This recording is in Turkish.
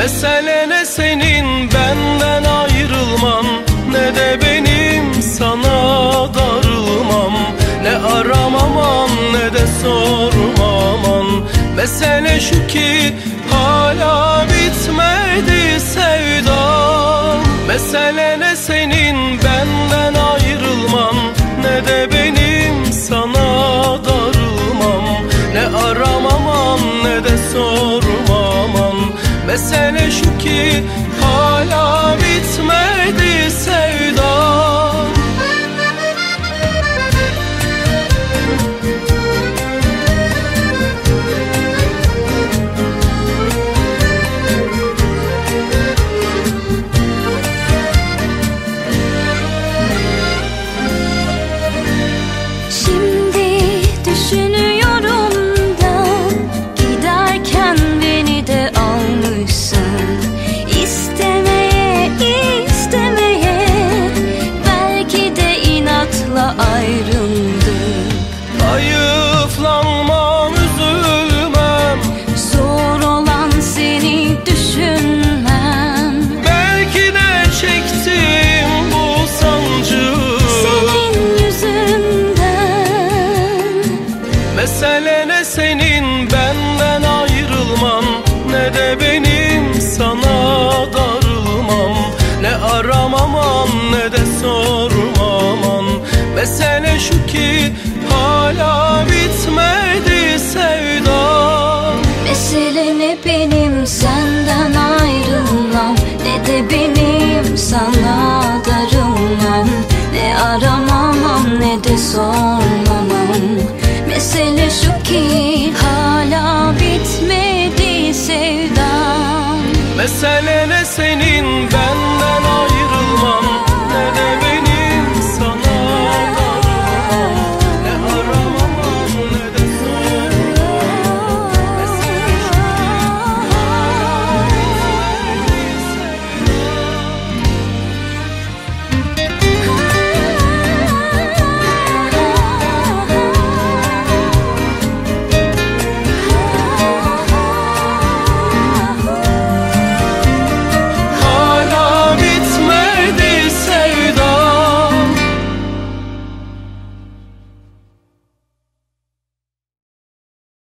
Mesele ne senin benden ayrılman, ne de benim sana darılmam. Ne aramaman ne de sormaman. Mesele şu ki hala bitmedi sevdam. Mesele ne senin benden ayrılman, ne de benim sana darılmam. Ne aramaman ne de sormaman. Mesele şu ki hala bitmedi sevdam. Hayıflanmam, üzülmem, zor olan seni düşünmem. belki de çektim bu sancı senin yüzünden. Mesele ne senin benden ayrılman, ne de benim sana darılmam. Ne aramaman ne de sormaman. Mesele şu ki hala bitmedi sevdam. Mesele ne benim senden ayrılmam, ne de benim sana darılmam. Ne aramamam ne de sormamam. Mesele şu ki hala bitmedi sevdam. Mesele ne senin benden